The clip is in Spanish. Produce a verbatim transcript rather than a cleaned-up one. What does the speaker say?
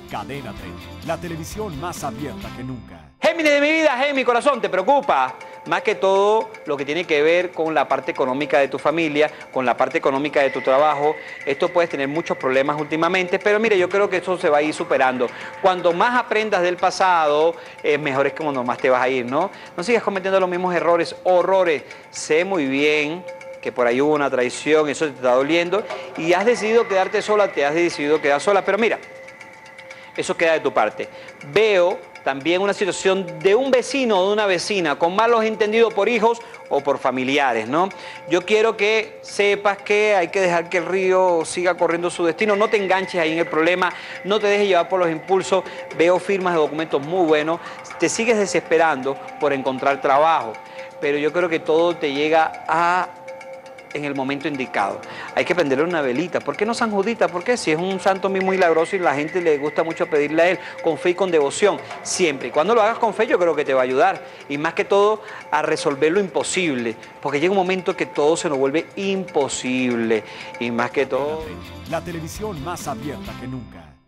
Cadena treinta, la televisión más abierta que nunca. Géminis de mi vida, Géminis, mi corazón, ¿te preocupa? Más que todo lo que tiene que ver con la parte económica de tu familia, con la parte económica de tu trabajo. Esto puedes tener muchos problemas últimamente, pero mire, yo creo que eso se va a ir superando. Cuando más aprendas del pasado, eh, mejor es cuando más te vas a ir, ¿no? No sigas cometiendo los mismos errores, horrores. Sé muy bien que por ahí hubo una traición, eso te está doliendo, y has decidido quedarte sola, te has decidido quedar sola, pero mira, eso queda de tu parte. Veo también una situación de un vecino o de una vecina con malos entendidos por hijos o por familiares, ¿no? Yo quiero que sepas que hay que dejar que el río siga corriendo su destino. No te enganches ahí en el problema, no te dejes llevar por los impulsos. Veo firmas de documentos muy buenos. Te sigues desesperando por encontrar trabajo, pero yo creo que todo te llega a... en el momento indicado. Hay que prenderle una velita. ¿Por qué no San Judita? Porque si es un santo muy milagroso y la gente le gusta mucho pedirle a él con fe y con devoción, siempre. Y cuando lo hagas con fe, yo creo que te va a ayudar. Y más que todo, a resolver lo imposible. Porque llega un momento que todo se nos vuelve imposible. Y más que todo... La televisión más abierta que nunca.